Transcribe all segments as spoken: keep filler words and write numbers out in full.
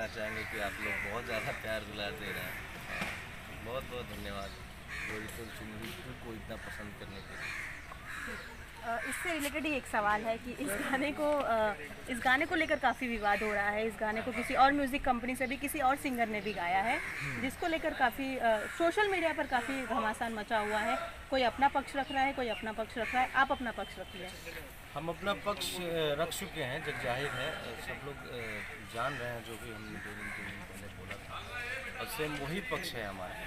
कहना चाहेंगे कि आप लोग बहुत ज़्यादा प्यार दुलार दे रहे हैं। बहुत बहुत धन्यवाद गोरीतुल सिंह को इतना पसंद करने के लिए। इससे रिलेटेड ही एक सवाल है कि इस गाने को इस गाने को लेकर काफ़ी विवाद हो रहा है। इस गाने को किसी और म्यूज़िक कंपनी से भी किसी और सिंगर ने भी गाया है, जिसको लेकर काफ़ी सोशल मीडिया पर काफ़ी घमासान मचा हुआ है। कोई अपना पक्ष रख रहा है, कोई अपना पक्ष रख रहा है। आप अपना पक्ष रखिए। हम अपना पक्ष रख चुके हैं, जग जाहिर है, सब लोग जान रहे हैं जो भी हमने दो दिन तीन दिन पहले बोला था, और सेम वही पक्ष है हमारा।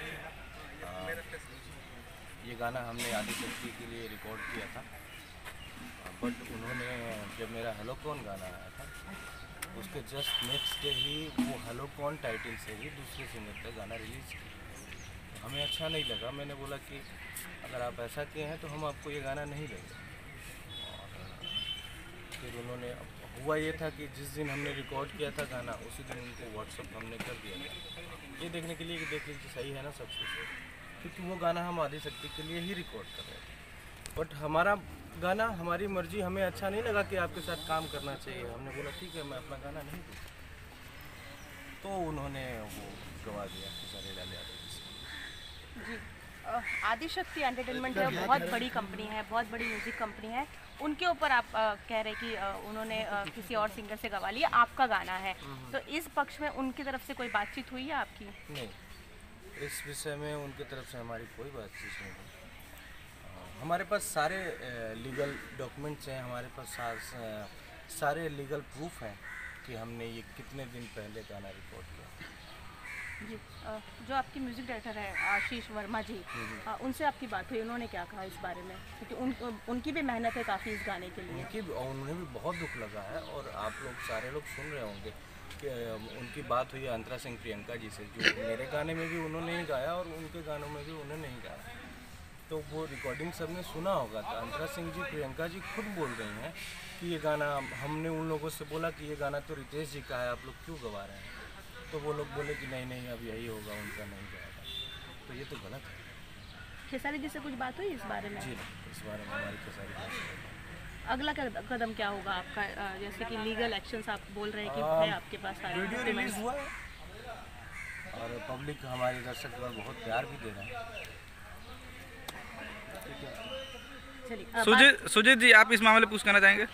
ये गाना हमने आदिशक्ति के लिए रिकॉर्ड किया था, बट उन्होंने जब मेरा हेलो कौन गाना आया था उसके जस्ट नेक्स्ट डे ही वो हेलो कौन टाइटल से ही दूसरे सिंगर का गाना रिलीज़ किया। हमें अच्छा नहीं लगा। मैंने बोला कि अगर आप ऐसा किए हैं तो हम आपको ये गाना नहीं देंगे। और फिर उन्होंने, हुआ ये था कि जिस दिन हमने रिकॉर्ड किया था गाना उसी दिन उनको व्हाट्सअप हमने कर दिया था, ये देखने के लिए कि देख लीजिए सही है ना सब कुछ, क्योंकि वो गाना हम आदिशक्ति के लिए ही रिकॉर्ड कर रहे थे। बट हमारा गाना हमारी मर्जी, हमें अच्छा नहीं लगा कि आपके साथ काम करना चाहिए। हमने बोला ठीक है, मैं अपना गाना नहीं दूँ, तो उन्होंने वो गवा दिया सारे डाले जी। आदिशक्ति एंटरटेनमेंट है, बहुत बड़ी कंपनी है, बहुत बड़ी म्यूज़िक कंपनी है। उनके ऊपर आप आ, कह रहे कि आ, उन्होंने आ, किसी और सिंगर से गवा लिया, आपका गाना है, तो इस पक्ष में उनकी तरफ से कोई बातचीत हुई है आपकी? नहीं, इस विषय में उनकी तरफ से हमारी कोई बातचीत नहीं हुई। हमारे पास सारे लीगल डॉक्यूमेंट्स हैं, हमारे पास सा, सारे लीगल प्रूफ हैं कि हमने ये कितने दिन पहले गाना रिकॉर्ड किया। जी, जो आपकी म्यूज़िक डायरेक्टर है आशीष वर्मा जी, उनसे आपकी बात हुई, उन्होंने क्या कहा इस बारे में? क्योंकि उन उनकी भी मेहनत है काफ़ी इस गाने के लिए। उनकी उन्हें भी बहुत दुख लगा है, और आप लोग सारे लोग सुन रहे होंगे कि उनकी बात हुई अंतरा सिंह प्रियंका जी से, जो मेरे गाने में भी उन्होंने ही गाया और उनके गानों में भी उन्होंने ही गाया। तो वो रिकॉर्डिंग सबने सुना होगा। तो अंतरा सिंह जी प्रियंका जी खुद बोल रही हैं कि ये गाना, हमने उन लोगों से बोला कि ये गाना तो रितेश जी का है, आप लोग क्यों गवा रहे हैं? तो वो लोग बोले कि नहीं नहीं अब यही होगा, उनका नहीं गाएगा। तो ये तो गलत है। खेसारी जी से कुछ बात हुई इस बारे में? जी नहीं, इस बारे में हमारी खेसारी बात। अगला कदम क्या होगा आपका? जैसे कि लीगल एक्शंस आप बोल रहे हैं कि है आपके पास सारे वीडियो रिलीज हुआ है और पब्लिक, हमारे दर्शक बहुत प्यार भी दे रहे हैं। सुजीत सुजीत जी, आप इस मामले पूछ करना चाहेंगे?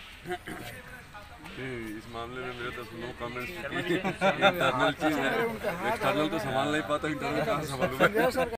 इस मामले में मेरे तरफ नो कमेंट्स। इंटरनल चीज़ है, एक्सटर्नल तो संभाल नहीं पाता, इंटरनल कहाँ संभालूंगा।